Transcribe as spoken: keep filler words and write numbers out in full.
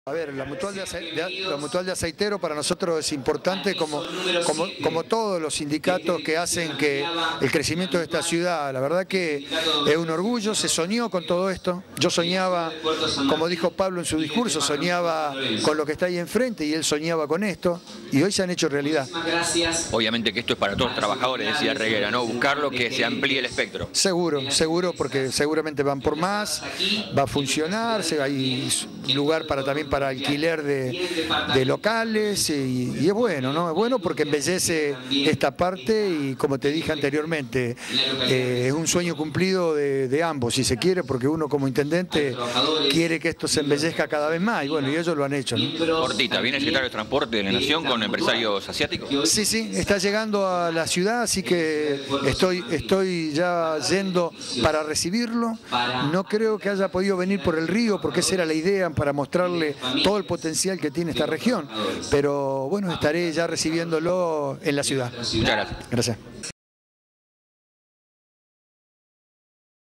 A ver, la mutual de, ace de, la mutual de aceitero para nosotros es importante como, como, como todos los sindicatos que hacen que el crecimiento de esta ciudad. La verdad que es un orgullo, se soñó con todo esto. Yo soñaba, como dijo Pablo en su discurso, soñaba con lo que está ahí enfrente y él soñaba con esto y hoy se han hecho realidad. Obviamente que esto es para todos los trabajadores, decía Reguera, ¿no? Buscarlo, que se amplíe el espectro. Seguro, seguro, porque seguramente van por más, va a funcionar, hay lugar para también para alquiler de, de locales y, y es bueno, ¿no? Es bueno porque embellece esta parte y como te dije anteriormente, eh, es un sueño cumplido de, de ambos, si se quiere, porque uno como intendente quiere que esto se embellezca cada vez más y bueno, y ellos lo han hecho, ¿no? Cortita, ¿viene el secretario de Transporte de la Nación con empresarios asiáticos? Sí, sí, está llegando a la ciudad, así que estoy, estoy ya yendo para recibirlo. No creo que haya podido venir por el río, porque esa era la idea, para mostrarle todo el potencial que tiene esta región, pero bueno, estaré ya recibiéndolo en la ciudad. Muchas gracias. Gracias.